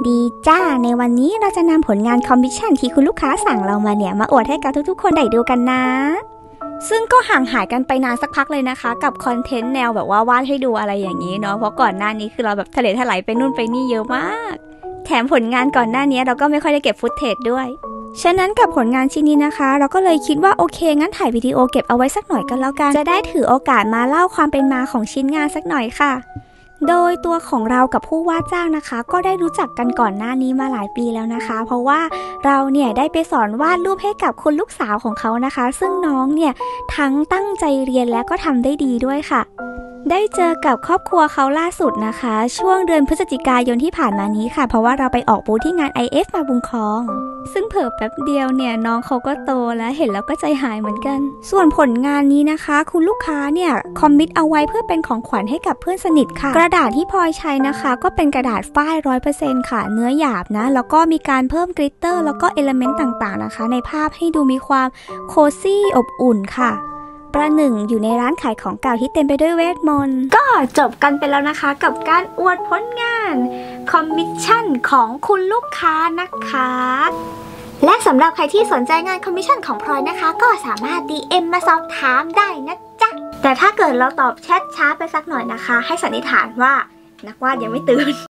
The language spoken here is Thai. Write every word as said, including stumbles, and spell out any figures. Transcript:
ดีจ้าในวันนี้เราจะนำผลงานคอมมิชชั่นที่คุณลูกค้าสั่งเรามาเนี่ยมาอวดให้กับทุกๆคนได้ดูกันนะซึ่งก็ห่างหายกันไปนานสักพักเลยนะคะกับคอนเทนต์แนวแบบว่าวาดให้ดูอะไรอย่างนี้เนาะเพราะก่อนหน้านี้คือเราแบบทะเลถลายไปนู่นไปนี่เยอะมากแถมผลงานก่อนหน้านี้เราก็ไม่ค่อยได้เก็บฟุตเทจด้วยฉะนั้นกับผลงานชิ้นนี้นะคะเราก็เลยคิดว่าโอเคงั้นถ่ายวิดีโอเก็บเอาไว้สักหน่อยกันแล้วกันจะได้ถือโอกาสมาเล่าความเป็นมาของชิ้นงานสักหน่อยค่ะโดยตัวของเรากับผู้ว่าจ้างนะคะก็ได้รู้จักกันก่อนหน้านี้มาหลายปีแล้วนะคะเพราะว่าเราเนี่ยได้ไปสอนวาดรูปให้กับคุณลูกสาวของเขานะคะซึ่งน้องเนี่ยทั้งตั้งใจเรียนและก็ทำได้ดีด้วยค่ะได้เจอกับครอบครัวเขาล่าสุดนะคะช่วงเดือนพฤศจิกายนที่ผ่านมานี้ค่ะเพราะว่าเราไปออกบูธที่งาน ไอ เอฟ มาบุญครองซึ่งเผลอแป๊บเดียวเนี่ยน้องเขาก็โตแล้วเห็นแล้วก็ใจหายเหมือนกันส่วนผลงานนี้นะคะคุณลูกค้าเนี่ยคอมมิตเอาไว้เพื่อเป็นของขวัญให้กับเพื่อนสนิทค่ะกระดาษที่พลอยใช้นะคะก็เป็นกระดาษฝ้าย ร้อยเปอร์เซ็นต์ ค่ะเนื้อหยาบนะแล้วก็มีการเพิ่มกลิตเตอร์แล้วก็เอลเมนต์ต่างๆนะคะในภาพให้ดูมีความโคซี่อบอุ่นค่ะประหนึ่งอยู่ในร้านขายของเก่าที่เต็มไปด้วยเวทมนต์ก็จบกันไปแล้วนะคะกับการอวดผลงานคอมมิชชั่นของคุณลูกค้านะคะและสำหรับใครที่สนใจงานคอมมิชชั่นของพลอยนะคะก็สามารถ ดี เอ็ม มาสอบถามได้นะจ๊ะแต่ถ้าเกิดเราตอบแชทช้าไปสักหน่อยนะคะให้สันนิษฐานว่านักวาดยังไม่ตื่น